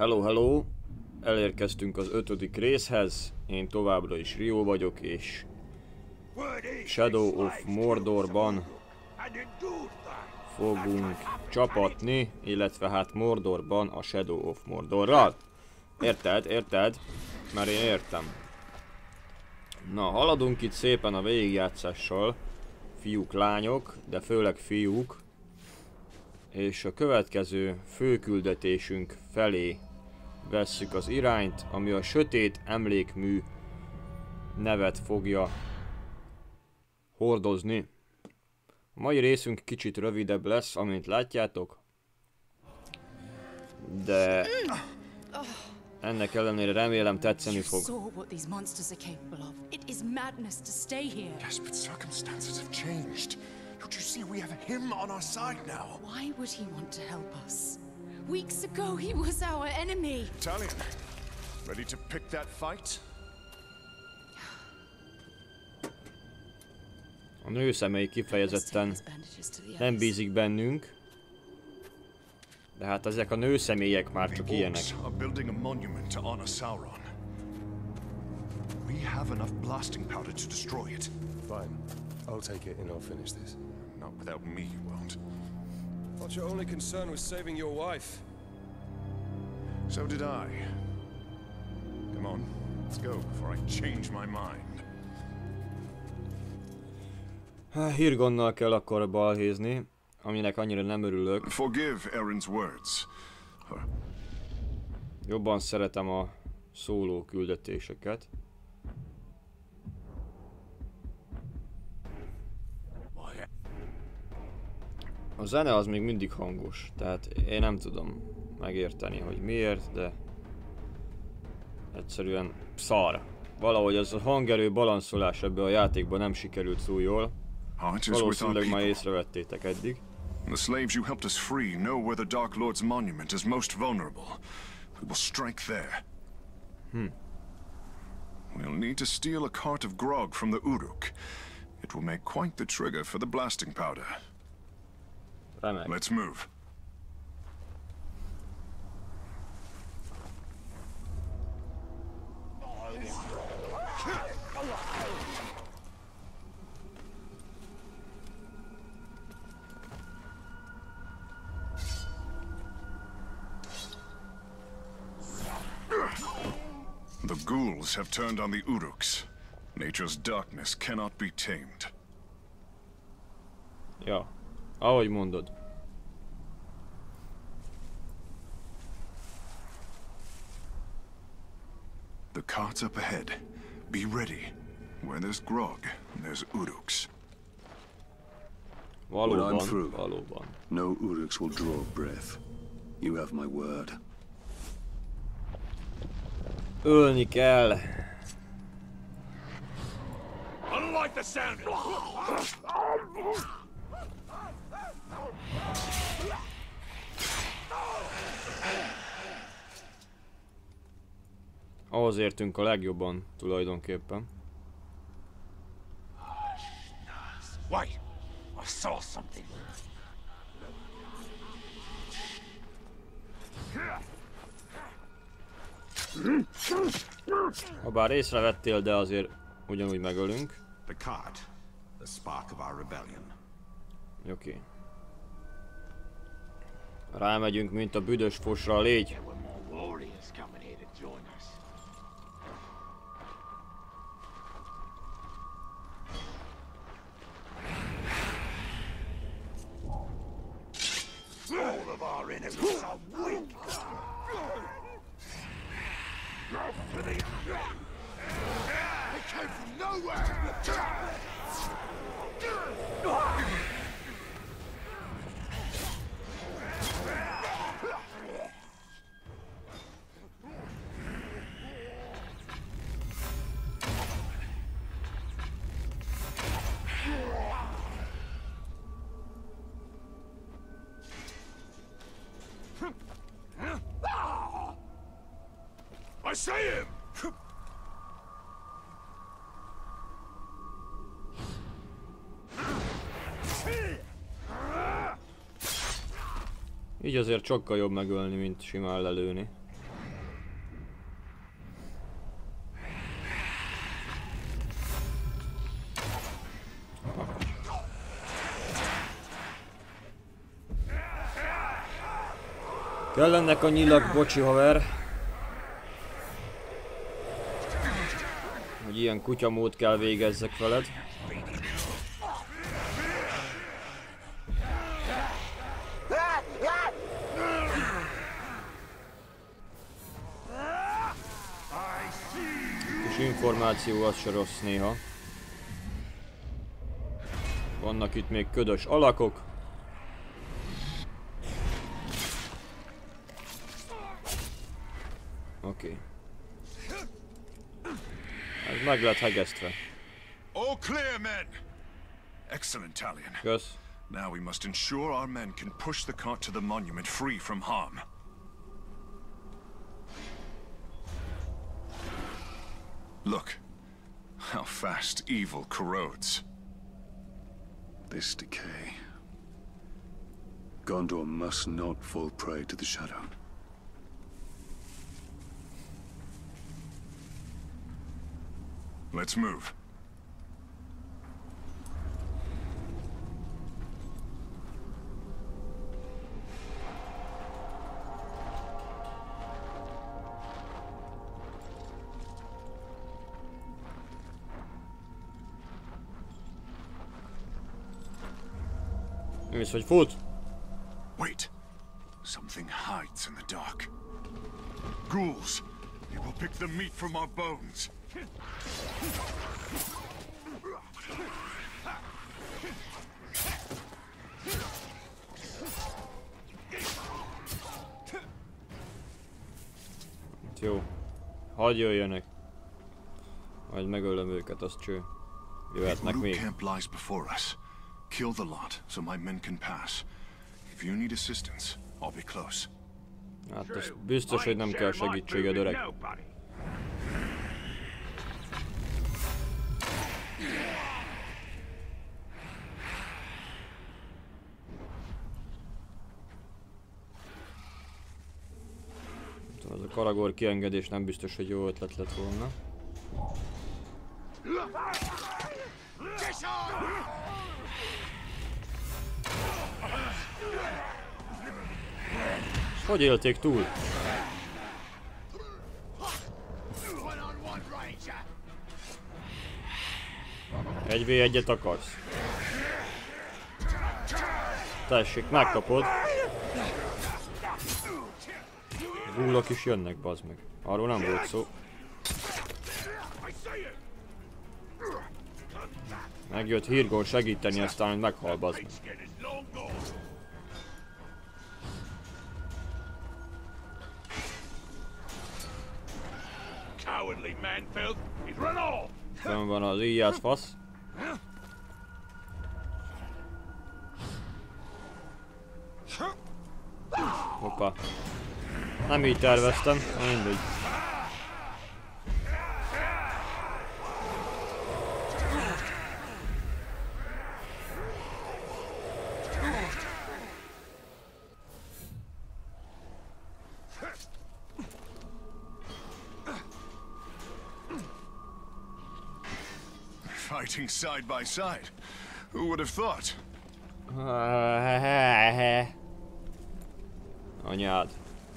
Hello, hello! Elérkeztünk az 5. részhez. Én továbbra is Rio vagyok, és Shadow of Mordorban fogunk csapatni, illetve hát Mordorban a Shadow of Mordorral. Érted? Érted? Mert én értem. Na, haladunk itt szépen a végigjátszással. Fiúk, lányok, de főleg fiúk. És a következő főküldetésünk felé vesszük az irányt, ami a Sötét Emlékmű nevet fogja hordozni. A mai részünk kicsit rövidebb lesz, amint látjátok. De ennek ellenére remélem tetszeni fog. Yes, but circumstances have changed. Don't you see we have him on our side now? Why would he want to help us? Weeks ago he was our enemy. Italian, ready to pick that fight? A nőszemély kifejezetten nem bízik bennünk. De hát ezek a nőszemélyek már csak ilyenek. Are building a monument to honor Sauron. We have enough blasting powder to destroy it. Fine. I'll take it and I'll finish this. Not without me, you won't. Thought your only concern was saving your wife. So did I. Come on, let's go before I change my mind. Hirgonnal kell akkor balhézni, aminek annyira nem örülök. Forgive Erin's words. Jobban szeretem a szóló küldetéseket. A zene az még mindig hangos, tehát én nem tudom megérteni, hogy miért, de egyszerűen szar. Valahogy az a hangerő balanszolás ebbe a játékban nem sikerült túl jól. Valószínűleg már észrevettétek eddig. The slaves you helped us free know where the Dark Lord's monument is most vulnerable. We will strike there. We'll need to steal a cart of grog from the Uruk. It will make quite the trigger for the blasting powder. Remek. Let's move. The ghouls have turned on the Uruks. Nature's darkness cannot be tamed. Ja, ahogy mondod. The cart's up ahead. Be ready. Where there's grog, there's Uruks. Valóban, valóban. No Uruks will draw breath. You have my word. Ölni kell. I don't like the sound of it. Ahhoz értünk a legjobban, tulajdonképpen. Wait, I saw something. Habár észrevettél, de azért ugyanúgy megölünk. The cart, the spark of our rebellion. Oké. Rámegyünk, mint a büdös fosra a légy. All of our enemies are weak. They came from nowhere. I see him! Így azért sokkal jobb megölni, mint simán lelőni. Kellenek a nyilak, bocsi haver. Hogy ilyen kutyamód kell végezzek veled. És információ az se rossz néha. Vannak itt még ködös alakok. Oké. Ez meg lett hegesztve. All clear, men! Excellent, Talion. Kösz. Now we must ensure our men can push the cart to the monument free from harm. Look, how fast evil corrodes. This decay. Gondor must not fall prey to the Shadow. Let's move. Mész, hogy fut? Wait. Something hides in the dark. Ghouls. They will pick the meat from our bones. Jó. Hadd jöjjenek. Majd megölöm őket, az cső. Jöhetnek még. Camp lies before us. Kill the lot so my men can pass. If you need assistance, I'll be close. Hát az biztos, hogy nem kell segítséged, öreg. Az a Karagor kiengedés nem biztos, hogy jó ötlet lett volna. Hogy élték túl? Egy v egyet akarsz? Tessék, megkapod. Gúlok is jönnek, bazd meg. Arról nem volt szó. Megjött Hirgón segíteni, aztán meghal, bazd meg. Fönn van az íjász fasz. Hoppá. Nem így terveztem, mindegy. Fighting side by side. Who would have thought? Anyád.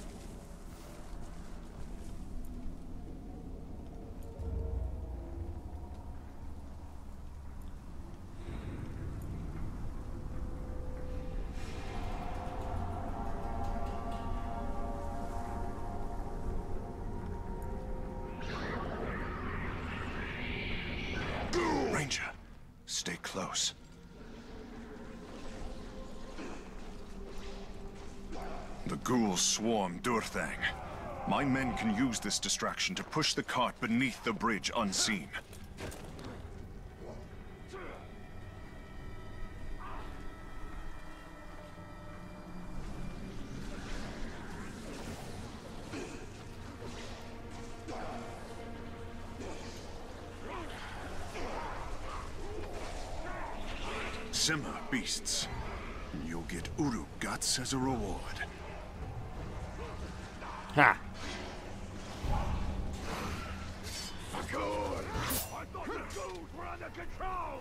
Ranger, stay close. The ghouls swarm Durthang. My men can use this distraction to push the cart beneath the bridge unseen. Simmer, beasts. You'll get Uruk guts as a reward. Ha! I thought the ghouls were under control!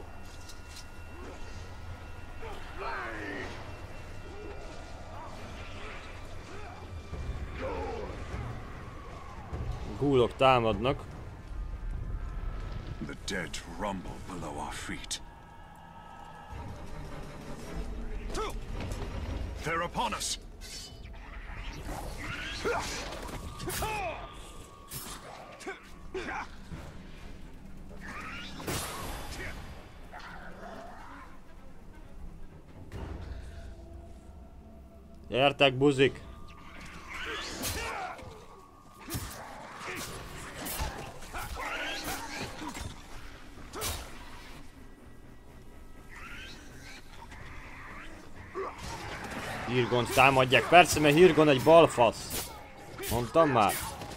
Ghoulok támadnak. The dead rumble below our feet. They're upon us! Gyertek, buzik! Hirgont támadják, persze, mert Hirgon egy balfasz. Mondtam már.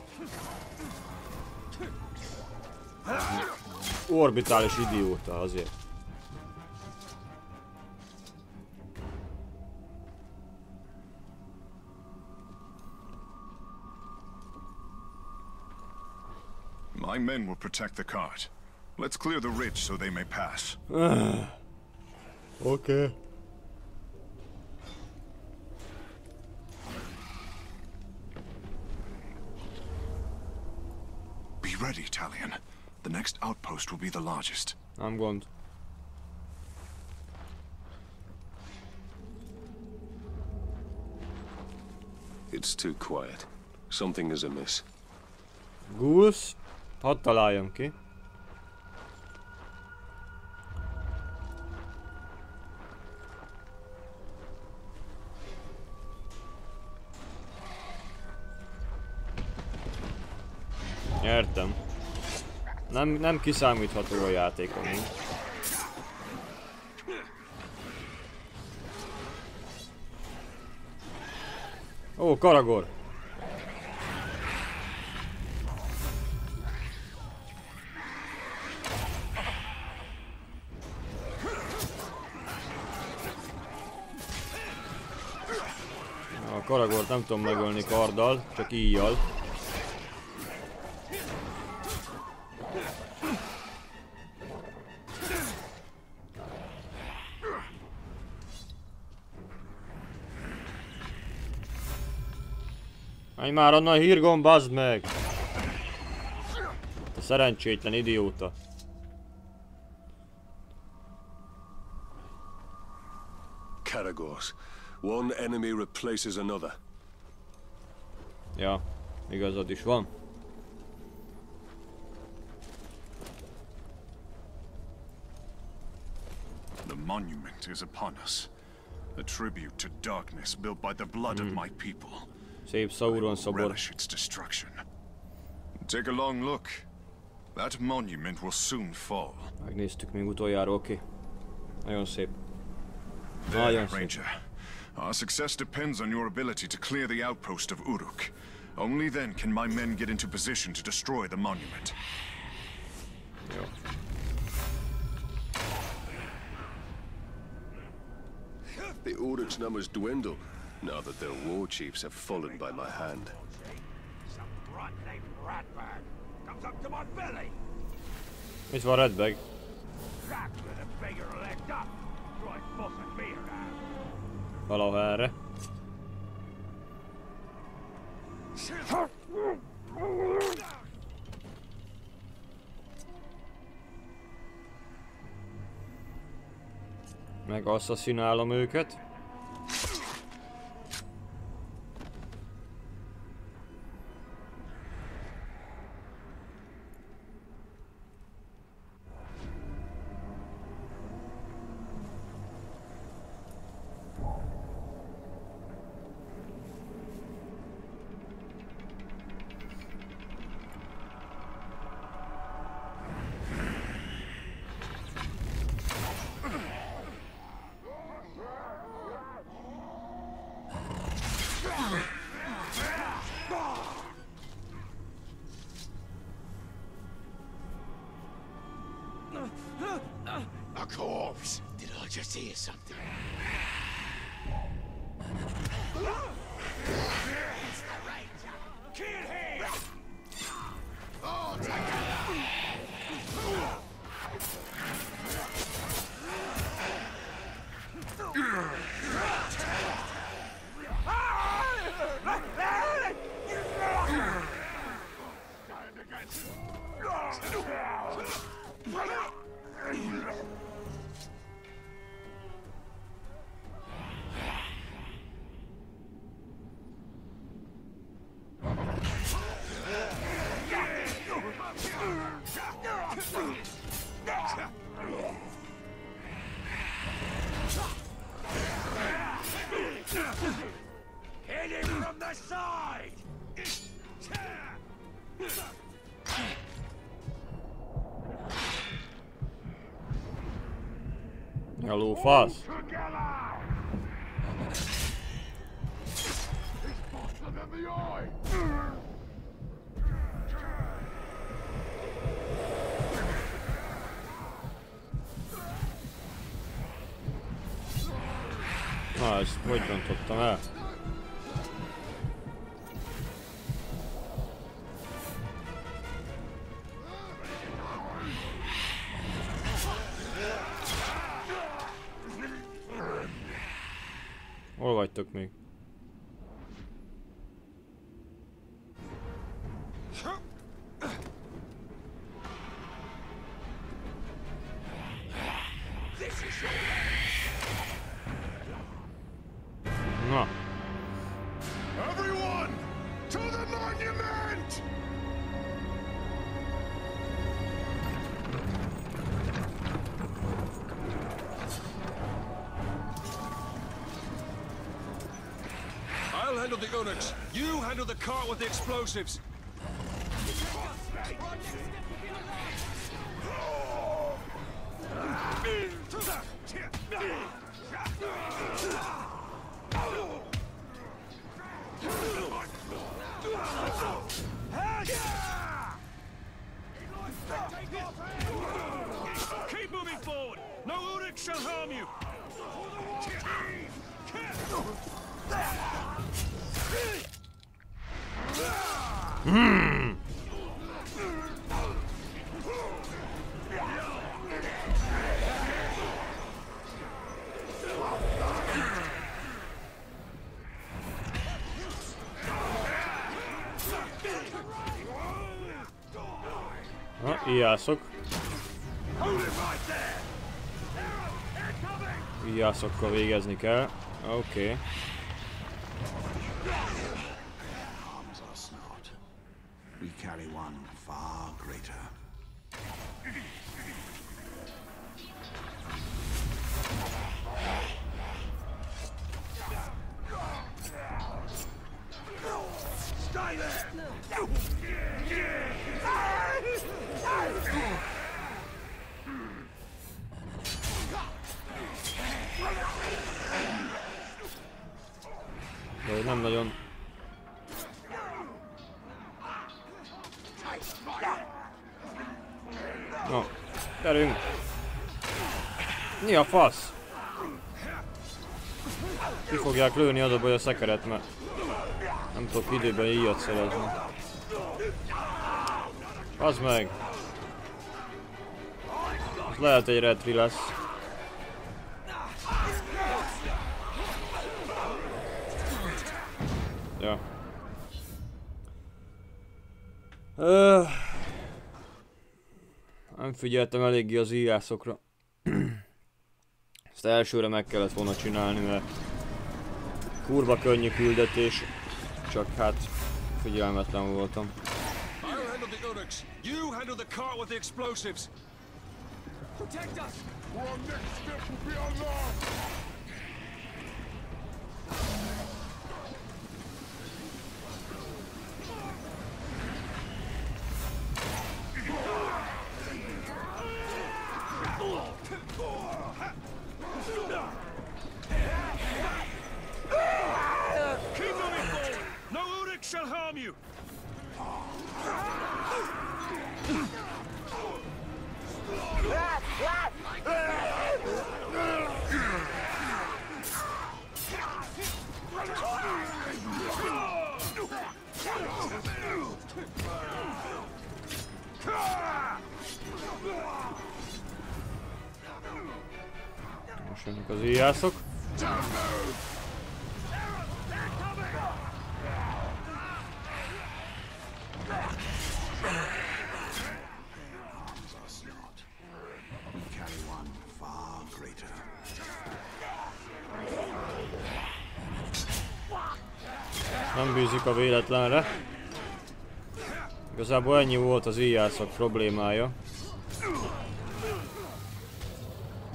Orbitális idióta azért. My men will protect the cart. Let's clear the ridge so they may pass. Okay. Be ready, Talion. The next outpost will be the largest. Nem gond. It's too quiet. Something is amiss. Ghouls? Hadd találjam ki. Értem. Nem kiszámítható a játékomunk. Ó, Karagor! A Karagort nem tudom megölni karddal, csak íjjal. Menj már onnan, Hirgon, bazd meg! Te szerencsétlen idióta. Caragors. One enemy replaces another. Ja, igazad is van. The monument is upon us. A tribute to darkness built by the blood of my people. Szép Sauron szobor. Relish its destruction. Take a long look. That monument will soon fall. Megnéztük még utoljára, oké. Nagyon szép. Nagyon szép. Ranger. Our success depends on your ability to clear the outpost of Uruk. Only then can my men get into position to destroy the monument. Jó. The Uruk's numbers dwindle now that their war chiefs have fallen by my hand. Some grunt named Ratbag comes up to my belly. Itt van Redbag. Cracks with a bigger leg up. Tries bossing me around. Valahol erre. Meg asszaszinálom őket. A corpse. Did I just hear something? It's the Ranger. Kill him! Oh, take Hit him from the side! A lófasz. Together! It's faster than the eye! Na, ezt hogy rontottam el? Hol vagytok még? Na. Everyone, to the monument! I'll handle the Onyx. You handle the cart with the explosives. Keep moving forward! No Onyx shall harm you! Na, íjászok. Íjászokkal végezni kell. Oké. Arms are snot. We carry one far greater. Stay there! De nem nagyon. Na, gyerünk! Mi a fasz? Ki fogják lőni az a baj a szekeret, mert nem tudok időben íjat szerezni. Az meg! Ez lehet egy retri lesz. Ja. Nem figyeltem eléggé az íjászokra. Ezt elsőre meg kellett volna csinálni, mert kurva könnyű küldetés. Csak hát figyelmetlen voltam. I'll handle the Onyx. You handle the cart with the explosives. Protect us! Our next step will be unlocked! Keep moving forward! No Onyx shall harm you! Most jönnek az íjászok. Nem bízik a véletlenre. Igazából ennyi volt az íjászok problémája.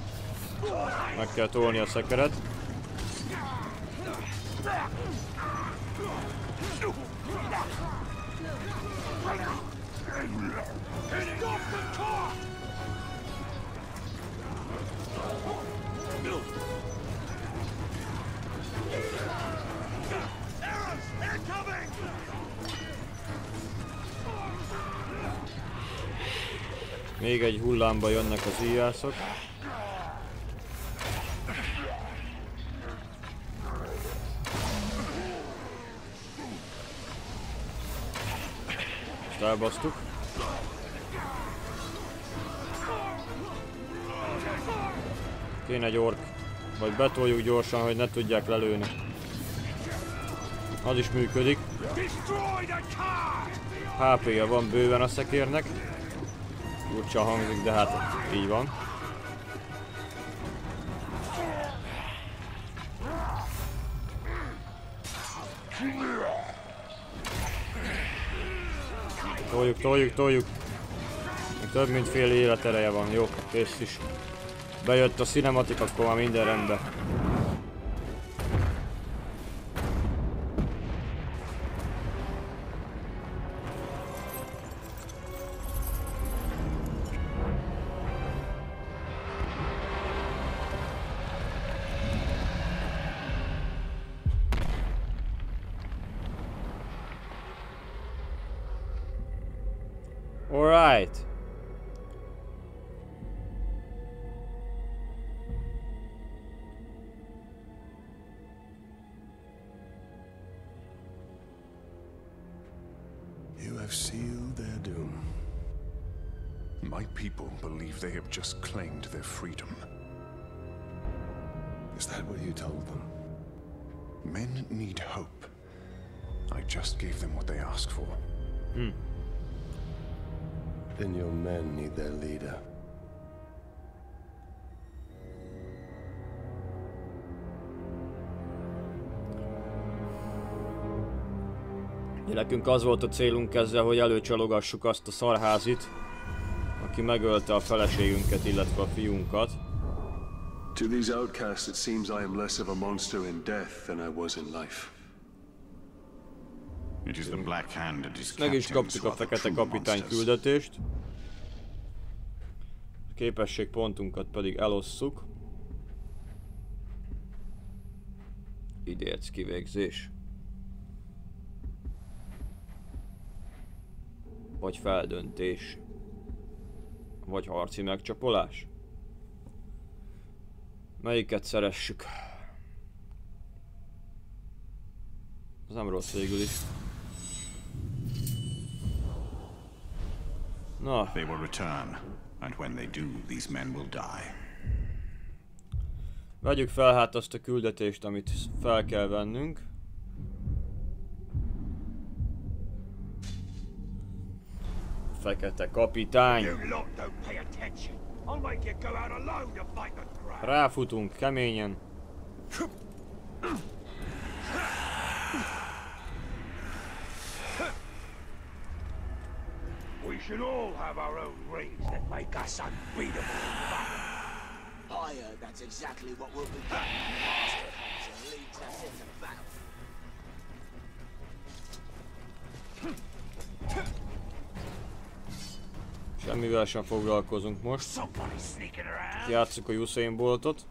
Meg kell tolni a szekeret. Még egy hullámba jönnek az íjászok. Most elbasztuk. Kéne egy ork. Vagy betoljuk gyorsan, hogy ne tudják lelőni. Az is működik. HP-ja van bőven a szekérnek. Furcsa hangzik, de hát így van. Toljuk. Még több mint fél életereje van. Jó, kész is. Bejött a cinematik, akkor már minden rendben. Alright. You have sealed their doom. My people believe they have just claimed their freedom. Is that what you told them? Men need hope. I just gave them what they asked for. Then your men need their leader. Nekünk az volt a célunk ezzel, hogy előcsalogassuk azt a szarházit, aki megölte a feleségünket, illetve a fiunkat. To these outcasts it seems I am less of a monster in death than I was in life. It is the Black Hand and his Meg is captains kaptuk who a are the fekete true kapitány monsters. küldetést. A képességpontunkat pedig elosszuk. Idéz kivégzés. Vagy feldöntés. Vagy harci megcsapolás. Melyiket szeressük? Ez nem rossz végül is. Na. They will return, and when they do, these men will die. Vegyük fel hát azt a küldetést, amit fel kell vennünk. Fekete kapitány. Ráfutunk keményen. We should all have our own rings that make us unbeatable in battle. I heard that's exactly what we'll be doing. Master Hunter leads us into battle. Semmivel sem foglalkozunk most. Játsszuk a Usain Boltot.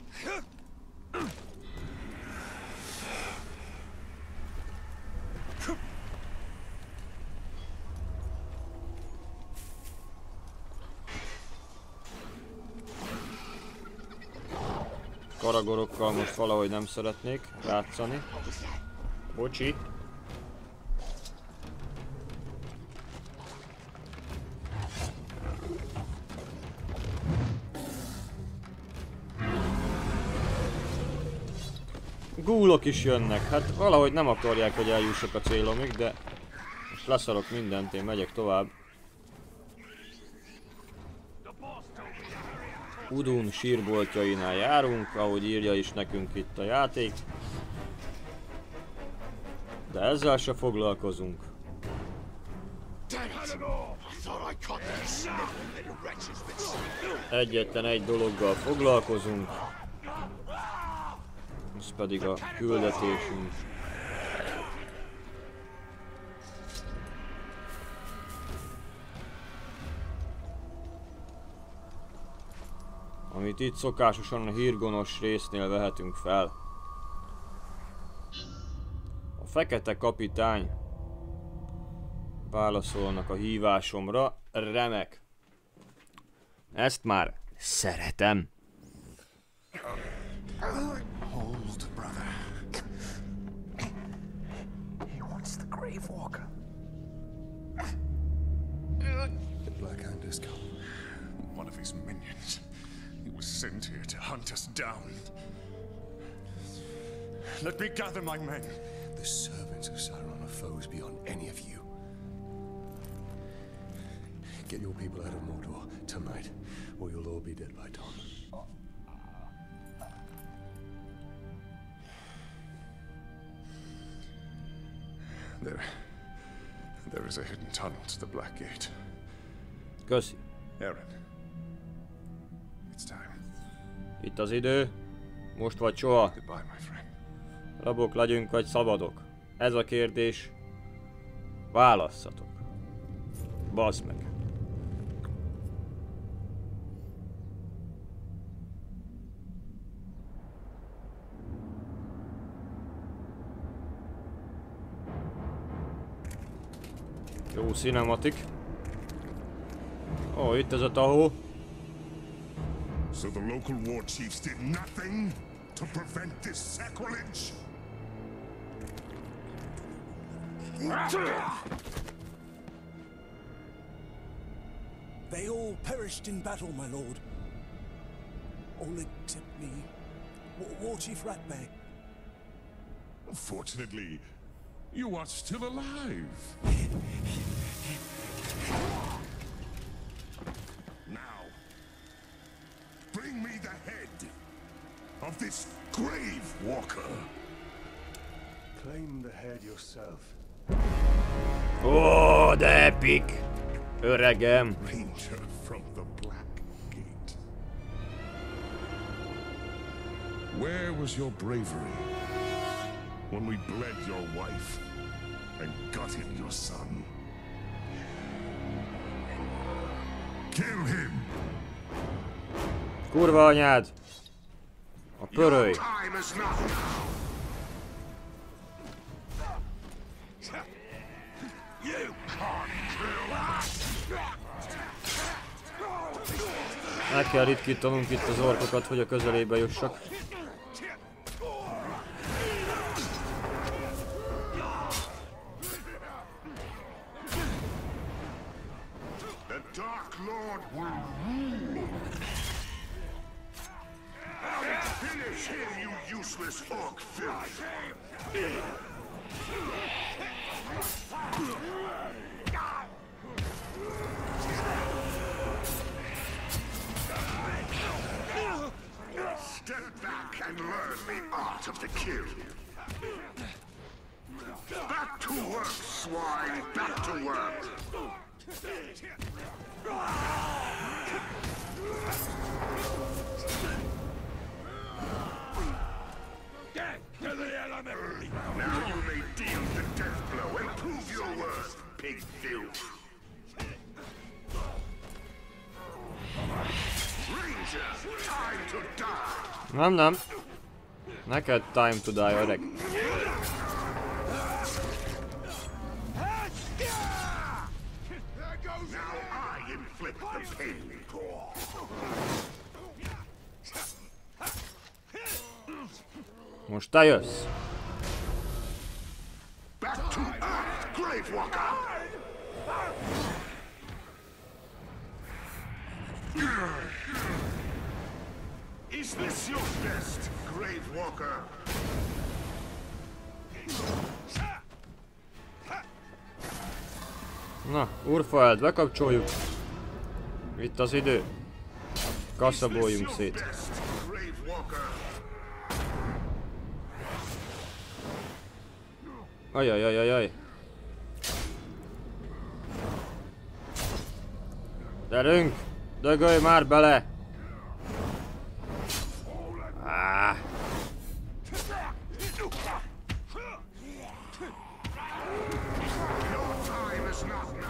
Karagorokkal most valahogy nem szeretnék játszani. Bocsi. Gúlok is jönnek, hát valahogy nem akarják, hogy eljussak a célomig, de most leszarok mindent, én megyek tovább. Udun sírboltjainál járunk, ahogy írja is nekünk itt a játék. De ezzel se foglalkozunk. Egyetlen egy dologgal foglalkozunk. Ez pedig a küldetésünk. amit itt szokásosan a hírgonos résznél vehetünk fel. A fekete kapitány válaszolnak a hívásomra. Remek. Ezt már szeretem. Hold, brother. He wants the Grave Walker. The Black Hand has come. One of his minions. He was sent here to hunt us down. Let me gather my men. The servants of Sauron are foes beyond any of you. Get your people out of Mordor tonight, or you'll all be dead by dawn. There is a hidden tunnel to the Black Gate. Köszi. Aaron, it's time. Itt az idő. Most vagy soha. Goodbye, my friend. Rabok legyünk vagy szabadok? Ez a kérdés. Válasszatok. Baszd meg. Jó cinematik. Ó, itt ez a tahó. So the local war chiefs did nothing to prevent this sacrilege? They all perished in battle, my lord. All except me. War Chief Ratbag. Fortunately, you are still alive. Now, bring me the head of this Grave Walker. Claim the head yourself. Ó, de epic! Öregem! Ranger from the Black Gate. Where was your bravery when we bled your wife and gutted your son? Kill him! Kurva anyád! A pöröly! Time is not now! You can't kill us! Meg kell ritkítanunk itt az orkokat, hogy a közelébe jussak. The Dark Lord will rule! Finish him, you useless orc filth! Step back and learn the art of the kill. Back to work, swine! Back to work! Now you may deal the death blow and prove your worth, pig filth. Ranger, time to die. Nem, nem. Neked time to die, öreg. Now I inflict the pain. Most te jössz. Back to Earth, Grave Walker. Is this your best, Grave Walker? Na, Urfaeld, bekapcsoljuk. Itt az idő. Kaszaboljunk szét. Ajajajajaj. Gyerünk! Dögölj már bele! Ah.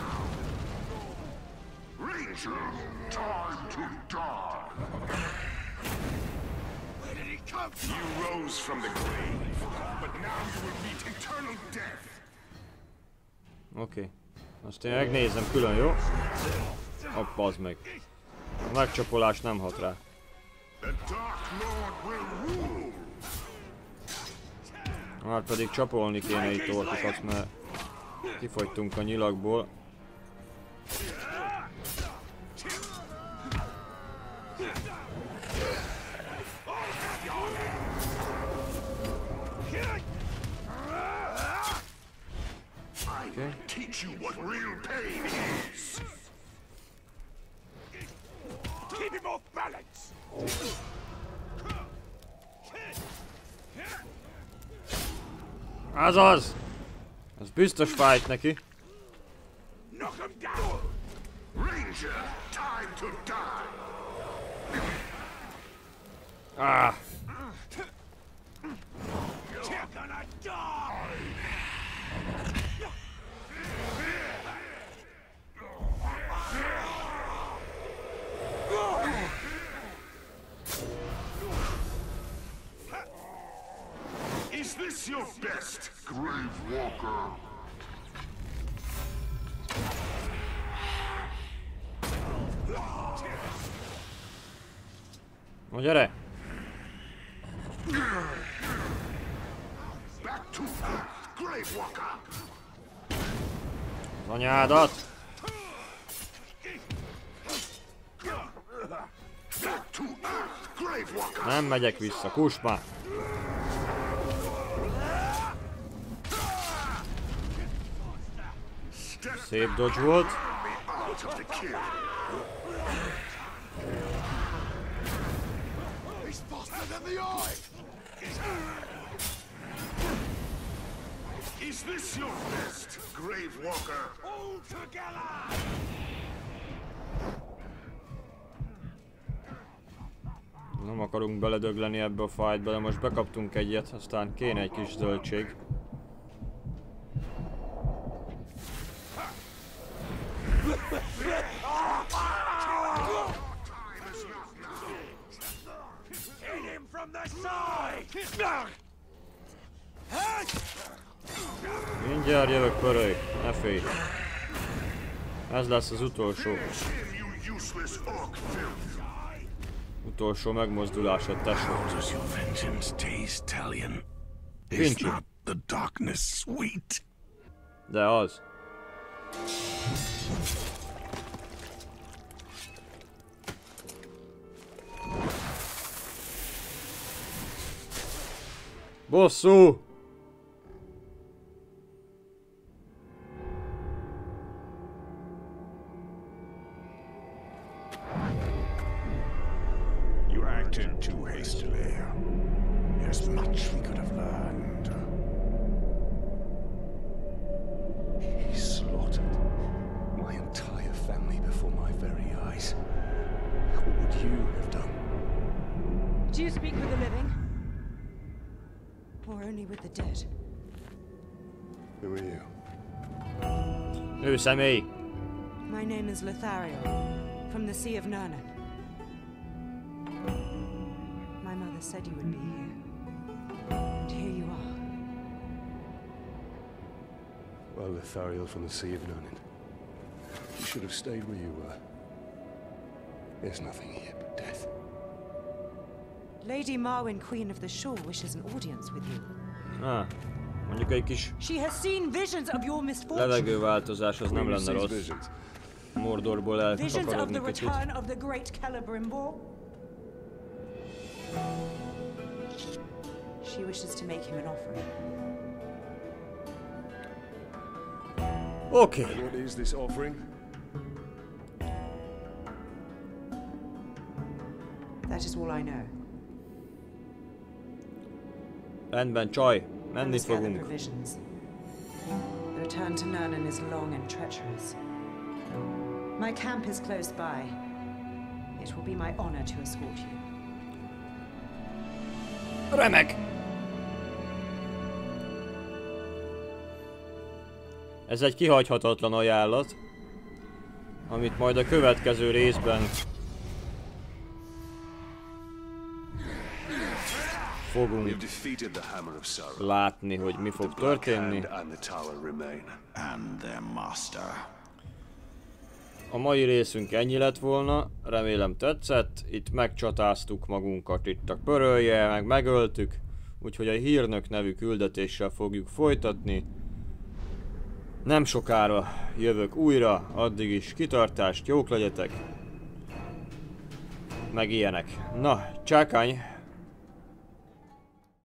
Ranger, time to die. Where did he come from? You rose from the grave, but now you will meet eternal death. Oké. Azt én megnézem külön, jó? Hopp, az meg. A megcsapolás nem hat rá. Már pedig csapolni kéne itt orkokat, mert kifogytunk a nyilakból. Okay. Teach you what real pain is. Keep him off balance. Azaz! Ez biztos fájt neki. Knock him down. Ranger, time to die. Ah! You're gonna die. Is this your best, Grave Walker? No gyere! Back to Grave Walker. Az anyádat! Back to Grave Walker. Nem megyek vissza, kuss már! Szép dodge volt. Is this your best, Grave Walker? All together! Nem akarunk beledögleni ebbe a fightba, de most bekaptunk egyet, aztán kéne egy kis zöldség. Mindjárt jövök, pöröly, ne félj. Ez lesz az utolsó. Utolsó megmozdulásod, tesó. Pincsi. De az. Bosszú! You acted too hastily. There's much we could have learned. He slaughtered my entire family before my very eyes. What would you have done? Do you speak with the living? Or only with the dead? Who are you? Ő személy. My name is Lothario, from the Sea of Nurnen. My mother said you would be here. And here you are. Well, Lothario from the Sea of Nurnen. You should have stayed where you were. There's nothing here but death. Lady Marwyn, Queen of the Shore, wishes an audience with you. Ah, mondjuk egy kis She has seen visions of your misfortune. levegőváltozás, az nem lenne rossz. Mordorból Visions of the eltakarodni kicsit. return of the great Celebrimbor. She wishes to make him an offering. Oké. And what is this offering? That is all I know. Rendben, csaj. Menni Let's gather fogunk. provisions. The return to Nurnen is long and treacherous. My camp is close by. It will be my honor to escort you. Remek! Ez egy kihagyhatatlan ajánlat, amit majd a következő részben fogunk látni, hogy mi fog történni. And their master. A mai részünk ennyi lett volna, remélem tetszett. Itt megcsatáztuk magunkat itt a pörölje, meg megöltük. Úgyhogy a Hírnök nevű küldetéssel fogjuk folytatni. Nem sokára jövök újra, addig is kitartást, jók legyetek. Meg ilyenek. Na, csákány!